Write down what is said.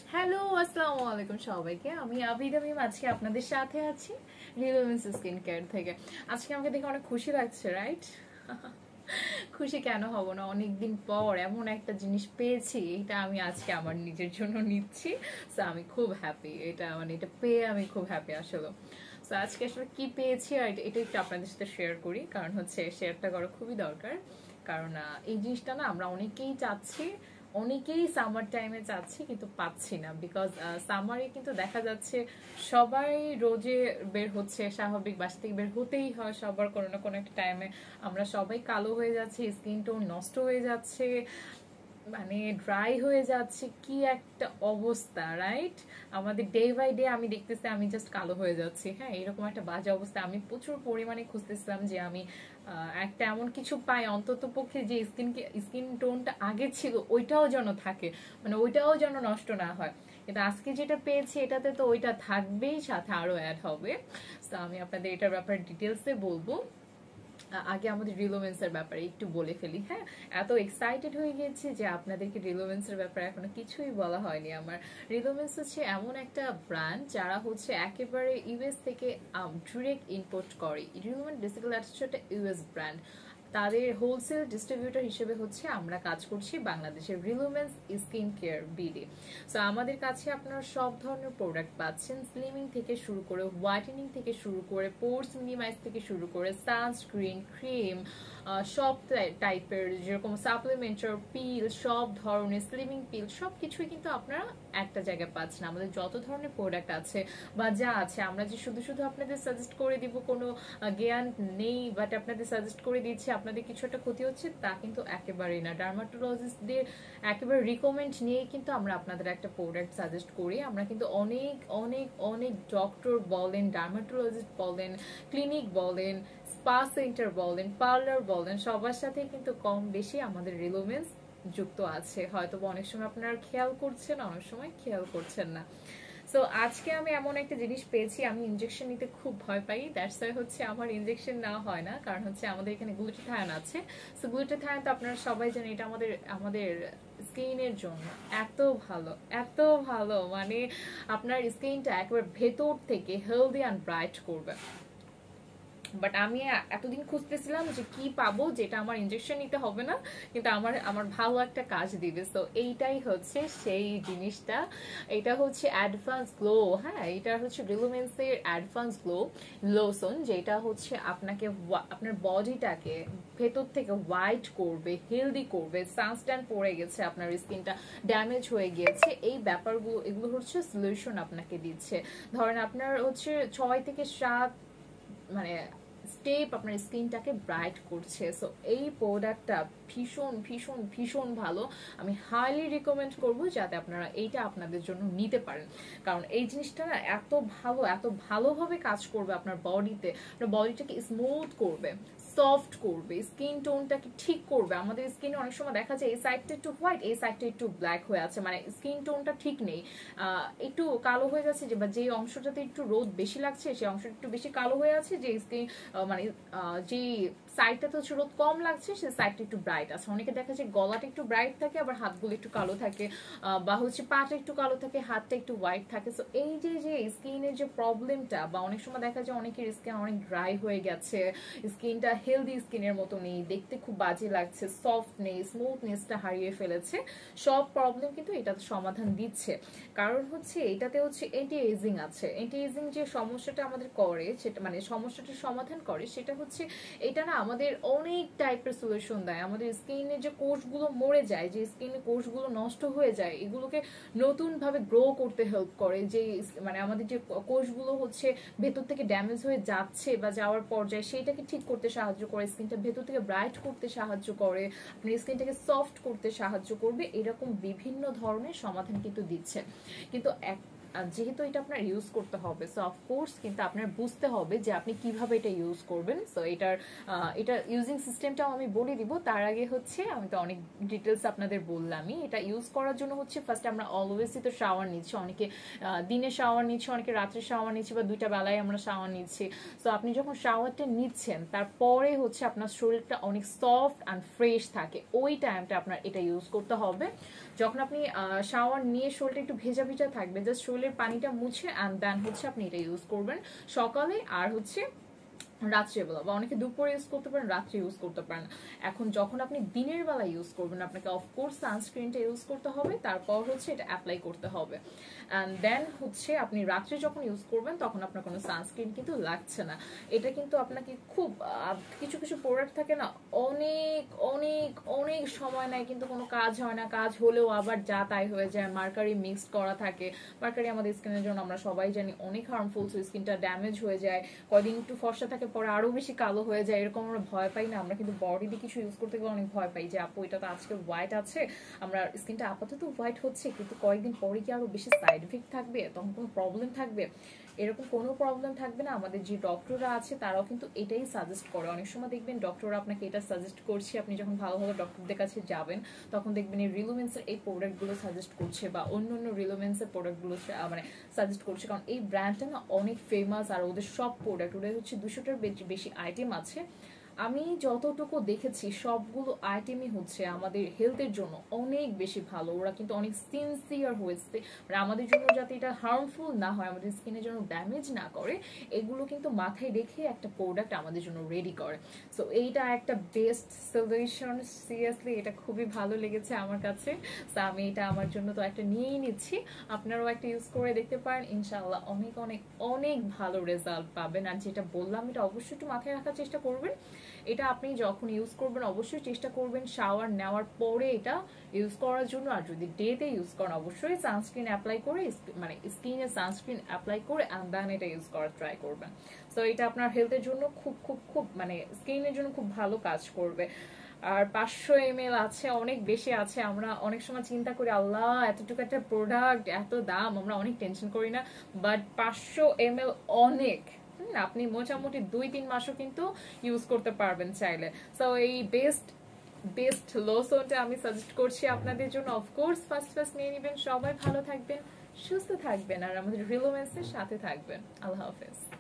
Hello, আসসালামু আলাইকুম সবাইকে। আমি আবিদ আজকে আপনাদের সাথে আছি রিলুমিন্স স্কিন কেয়ার থেকে। আজকে আমাকে দেখে অনেক খুশি লাগছে, রাইট? খুশি কেন হব না, অনেকদিন পর এমন একটা জিনিস পেয়েছি, এটা আমি আজকে আমার নিজের জন্য নিচ্ছি। সো আমি খুব হ্যাপি, এটা পেয়ে আমি খুব হ্যাপি আসলে। সো আজকে আসলে কি পেয়েছি আর এটা একটু আপনাদের সাথে শেয়ার করি, কারণ হচ্ছে শেয়ারটা করা খুবই দরকার। কারণ এই জিনিসটা না আমরা অনেকেই চাচ্ছি, অনেকেই সামার টাইমে চাচ্ছি কিন্তু পাচ্ছি না, বিকজ সামারে কিন্তু দেখা যাচ্ছে সবাই রোজে বের হচ্ছে, স্বাভাবিক বাসা থেকে বের হতেই হয় সবার কোনো না কোনো একটা টাইমে। আমরা সবাই কালো হয়ে যাচ্ছি, স্কিন টোন নষ্ট হয়ে যাচ্ছে, মানে ড্রাই হয়ে যাচ্ছে, কি একটা অবস্থা, রাইট? আমাদের ডে বাই ডে আমি দেখতেছি আমি জাস্ট কালো হয়ে যাচ্ছি। হ্যাঁ, এরকম একটা বাজে অবস্থা। আমি প্রচুর পরিমাণে খুঁজতেছিলাম যে আমি একটা এমন কিছু পাই অন্তত পক্ষে যে স্কিন টোনটা আগে ছিল ওইটাও যেন থাকে, মানে ওইটাও যেন নষ্ট না হয়। কিন্তু আজকে যেটা পেয়েছি এটাতে তো ওইটা থাকবেই, সাথে আরো অ্যাড হবে। তো আমি আপনাদের এটার ব্যাপারে ডিটেলসে বলবো। আগে আমাদের রিলোমেন্স এর ব্যাপারে একটু বলে ফেলি। হ্যাঁ, এত এক্সাইটেড হয়ে গেছে যে আপনাদেরকে রিলোমেন্স এর ব্যাপারে এখনো কিছুই বলা হয়নি। আমার রিলোমেন্স হচ্ছে এমন একটা ব্র্যান্ড যারা হচ্ছে একেবারে ইউএস থেকে ডিরেক্ট ইম্পোর্ট করে। রিলোমেন্স বেসিক্যালি হচ্ছে একটা ইউএস ব্র্যান্ড। তাদের হোলসেল ডিস্ট্রিবিউটর হিসেবে হচ্ছে আমরা কাজ করছি বাংলাদেশের Relumens skin care BD. So আমাদের কাছে আপনারা সব ধরনের প্রোডাক্ট পাচ্ছেন, স্লিমিং থেকে শুরু করে হোয়াইটেনিং থেকে শুরু করে পোর্স মিনিমাইজ থেকে শুরু করে সানস্ক্রিন, ক্রিম, সব টাইপের যেরকম সাপ্লিমেন্টার, পিল, সব ধরনের স্লিমিং পিল, সব কিছুই কিন্তু আপনারা একটা জায়গায় পাচ্ছেন। আমাদের যত ধরনের প্রোডাক্ট আছে বা যা আছে, আমরা যে শুধু শুধু আপনাদের সাজেস্ট করে দিব কোনো জ্ঞান নেই, বাট আপনাদের সাজেস্ট করে দিচ্ছি আপনাদের কিছু একটা ক্ষতি হচ্ছে তা কিন্তু একেবারেই না। ডার্মাটোলজিস্টদের একেবারে রিকমেন্ড নিয়ে কিন্তু আমরা আপনাদের একটা প্রোডাক্ট সাজেস্ট করি। আমরা কিন্তু অনেক অনেক অনেক ডক্টর বলেন, ডার্মাটোলজিস্ট বলেন, ক্লিনিক বলেন, স্পা সেন্টার বলেন, পার্লার বলেন, সবার সাথে কিন্তু কম বেশি আমাদের রিলোমেন্স যুক্ত আছে। হয়তো অনেক সময় আপনারা খেয়াল করছেন, অনেক সময় খেয়াল করছেন না। সো আজকে আমি এমন একটা জিনিস পেয়েছি, আমি ইনজেকশন নিতে খুব ভয় পাই, দ্যাটস ওয়াই হচ্ছে আমার ইনজেকশন নেওয়া হয় না, কারণ হচ্ছে আমাদের এখানে গ্লুটাথায়ন আছে। সো গ্লুটাথায়ন তো আপনারা সবাই জানেন, এটা আমাদের আমাদের স্কিনের জন্য এত ভালো, এত ভালো, মানে আপনার স্কিনটা একেবারে ভেতর থেকে হেলদি অ্যান্ড ব্রাইট করবে। বাট আমি এতদিন খুঁজতেছিলাম যে কি পাবো যেটা আমার ইনজেকশন নিতে হবে না কিন্তু আমার আমার ভালো একটা কাজ দিবে। তো এইটাই হচ্ছে সেই জিনিসটা। এটা হচ্ছে অ্যাডভান্স গ্লো। হ্যাঁ, এটা হচ্ছে রিলুমেন্স এর অ্যাডভান্স গ্লো লোশন, যেটা হচ্ছে আপনাকে আপনার বডিটাকে ভেতর থেকে হোয়াইট করবে, হেলদি করবে। সানস্ট্যান্ড পড়ে গেছে, আপনার স্কিনটা ড্যামেজ হয়ে গিয়েছে, এই ব্যাপারগুলো এগুলো হচ্ছে সলিউশন আপনাকে দিচ্ছে। ধরেন আপনার হচ্ছে 6 থেকে 7 মানে স্টেপ আপনার স্কিনটাকে ব্রাইট করছে। সো এই প্রোডাক্টটা ভীষণ ভীষণ ভীষণ ভালো। আমি হাইলি রিকমেন্ড করবো যাতে আপনারা এইটা আপনাদের জন্য নিতে পারেন, কারণ এই জিনিসটা না এত ভালো, এত ভালোভাবে কাজ করবে আপনার বডিতে, আপনার বডিটাকে স্মুথ করবে, সফট করবে, স্কিন টোনটাকে ঠিক করবে। আমাদের স্কিনে অনেক সময় দেখা যায় এই সাইডটা একটু হোয়াইট, এই সাইডটা একটু ব্ল্যাক হয়ে আছে, মানে স্কিন টোনটা ঠিক নেই, একটু কালো হয়ে যাচ্ছে, যে বা যে অংশটাতে একটু রোদ বেশি লাগছে সেই অংশটা একটু বেশি কালো হয়ে আছে, যে স্কিন মানে যে সাইডটাতে হচ্ছে রোদ কম লাগছে সেই সাইডটা একটু ব্রাইট আছে। অনেকে দেখা যায় গলাটা একটু ব্রাইট থাকে, আবার হাতগুলো একটু কালো থাকে, বা হচ্ছে পাটা একটু কালো থাকে, হাতটা একটু হোয়াইট থাকে। সো এই যে যে স্কিনের যে প্রবলেমটা, বা অনেক সময় দেখা যায় অনেকের স্কিন অনেক ড্রাই হয়ে গেছে, স্কিনটা হেলদি স্কিনের মতো নেই, দেখতে খুব বাজে লাগছে, সফট নেই, স্মুথনেসটা হারিয়ে ফেলেছে, সব প্রবলেম কিন্তু এটাতে সমাধান দিচ্ছে। কারণ হচ্ছে এটাতে হচ্ছে অ্যান্টি এজিং আছে। অ্যান্টি এজিং যে সমস্যাটা আমাদের করে, সেটা মানে সমস্যাটার সমাধান করে, সেটা হচ্ছে এটা না আমাদের অনেক টাইপের সলিউশন দেয়। আমাদের স্কিনের যে কোষগুলো মরে যায়, যে স্কিনের কোষগুলো নষ্ট হয়ে যায়, এগুলোকে নতুন ভাবে গ্রো করতে হেল্প করে। যে মানে আমাদের যে কোষগুলো হচ্ছে ভেতর থেকে ড্যামেজ হয়ে যাচ্ছে বা যাওয়ার পর্যায়ে, সেইটাকে ঠিক করতে সাহায্য করে, স্কিনটা ভেতর থেকে ব্রাইট করতে সাহায্য করে, আপনার স্কিনটাকে সফট করতে সাহায্য করবে। এরকম বিভিন্ন ধরনের সমাধান কিন্তু দিচ্ছে। কিন্তু যেহেতু এটা আপনার ইউজ করতে হবে, সো অফকোর্স কিন্তু আপনার বুঝতে হবে যে আপনি কিভাবে এটা ইউজ করবেন। সো এটা ইউজিং সিস্টেমটাও আমি বলে দিব। তার আগে হচ্ছে আমি তো অনেক ডিটেলস আপনাদের বললামই। এটা ইউজ করার জন্য হচ্ছে ফার্স্ট আমরা অলওয়েজই তো শাওয়ার নিচ্ছি, অনেকে দিনে শাওয়ার নিচ্ছি, অনেকে রাত্রে শাওয়ার নিচ্ছি, বা দুইটা বেলায় আমরা শাওয়ার নিচ্ছি। সো আপনি যখন শাওয়ারটা নিচ্ছেন তারপরে হচ্ছে আপনার শরীরটা অনেক সফট অ্যান্ড ফ্রেশ থাকে, ওই টাইমটা আপনার এটা ইউজ করতে হবে। যখন আপনি শাওয়ার নিয়ে শরীরটা একটু ভেজা ভেজা থাকবে, জাস্ট শরীরের পানিটা মুছে অ্যান্ড দেন হচ্ছে আপনি এটা ইউজ করবেন সকালে আর হচ্ছে রাত্রেবেলা, বা অনেকে দুপুরে ইউজ করতে পারেন, রাত্রে ইউজ করতে পারেন। এখন যখন আপনি দিনের বেলা ইউজ করবেন আপনাকে অফকোর্স সানস্ক্রিনটা ইউজ করতে হবে, তারপর হচ্ছে এটা অ্যাপ্লাই করতে হবে। অ্যান্ড দেন হচ্ছে আপনি রাত্রে যখন ইউজ করবেন তখন আপনার কোনো সানস্ক্রিন কিন্তু লাগছে না। এটা কিন্তু আপনাকে খুব কিছু কিছু প্রোডাক্ট থাকে না, অনেক অনেক অনেক সময় নেয় কিন্তু কোনো কাজ হয় না, কাজ হলেও আবার যা তাই হয়ে যায়, মার্কারি মিক্সড করা থাকে। মার্কারি আমাদের স্কিনের জন্য আমরা সবাই জানি অনেক হার্মফুল, সো স্কিনটা ড্যামেজ হয়ে যায়, কয়দিন একটু ফর্সা থাকে পরে আরো বেশি কালো হয়ে যায়। এরকম আমরা ভয় পাই না? আমরা কিন্তু বডিতে কিছু ইউজ করতে গেলে অনেক ভয় পাই যে আপু এটা তো আজকে হোয়াইট আছে, আমরা স্কিনটা আপাতত হোয়াইট হচ্ছে কিন্তু কয়েকদিন পরে কি আরো বেশি সাইড এফেক্ট থাকবে, তখন কোনো প্রবলেম থাকবে? এরকম কোনো প্রবলেম থাকবে না। আমাদের যে ডক্টররা আছে তারাও কিন্তু এটাই সাজেস্ট করে। অনেক সময় দেখবেন ডক্টররা আপনাকে এটা সাজেস্ট করছে, আপনি যখন ভালো ভালো ডক্টরদের কাছে যাবেন তখন দেখবেন এই রিলুমেন্সের এই প্রোডাক্টগুলো সাজেস্ট করছে, বা অন্য অন্য রিলুমেন্সের প্রোডাক্টগুলো মানে সাজেস্ট করছে, কারণ এই ব্র্যান্ডটা না অনেক ফেমাস। আর ওদের সব প্রোডাক্ট, ওদের হচ্ছে 200টার বেশি আইটেম আছে। আমি যতটুকু দেখেছি সবগুলো আইটেমই হচ্ছে আমাদের হেলথের জন্য অনেক বেশি ভালো। ওরা কিন্তু অনেক সিনসিয়ার হয়েছে মানে আমাদের জন্য, যাতে এটা হার্মফুল না হয়, আমাদের স্কিনের জন্য ড্যামেজ না করে, এগুলো কিন্তু মাথায় রেখে একটা প্রোডাক্ট আমাদের জন্য রেডি করে। সো এইটা একটা বেস্ট সলিউশন, সিরিয়াসলি এটা খুবই ভালো লেগেছে আমার কাছে। সো আমি এটা আমার জন্য তো একটা নিয়েই নিচ্ছি, আপনারাও একটা ইউজ করে দেখতে পারেন, ইনশাআল্লাহ অনেক অনেক অনেক ভালো রেজাল্ট পাবেন। আর যেটা বললাম এটা অবশ্যই একটু মাথায় রাখার চেষ্টা করবেন। এটা আপনি যখন ইউজ করবেন অবশ্যই চেষ্টা করবেন শাওয়ার নেওয়ার পরে এটা ইউজ করার জন্য। আর যদি ডেতে ইউজ করেন অবশ্যই সানস্ক্রিন অ্যাপ্লাই করে, মানে স্কিনে সানস্ক্রিন অ্যাপ্লাই করে অ্যান্ড দেন এটা ইউজ করার ট্রাই করবেন। সো এটা আপনার হেলথের জন্য খুব খুব খুব মানে স্কিনের জন্য খুব ভালো কাজ করবে। আর 500 ml আছে, অনেক বেশি আছে। আমরা অনেক সময় চিন্তা করি আল্লাহ এতটুকু একটা প্রোডাক্ট, এত দাম, আমরা অনেক টেনশন করি না, বাট 500 ml অনেক। আপনি মোটামুটি 2-3 মাসও কিন্তু ইউজ করতে পারবেন চাইলে। সো এই বেস্ট লোশনটা আমি সাজেস্ট করছি আপনাদের জন্য। অফকোর্স ফার্স্ট নিয়ে নেবেন। সবাই ভালো থাকবেন, সুস্থ থাকবেন, আর আমাদের রিলুমেন্সের সাথে থাকবেন। আল্লাহ হাফেজ।